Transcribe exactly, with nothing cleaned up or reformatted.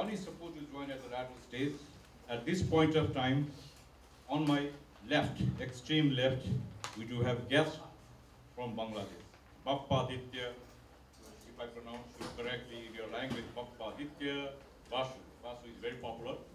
one is supposed to join at the lateral stage. At this point of time, on my left, extreme left, we do have guests from Bangladesh. Bappa Aditya, if I pronounce it correctly in your language, Bappa Aditya, Basu. Basu is very popular.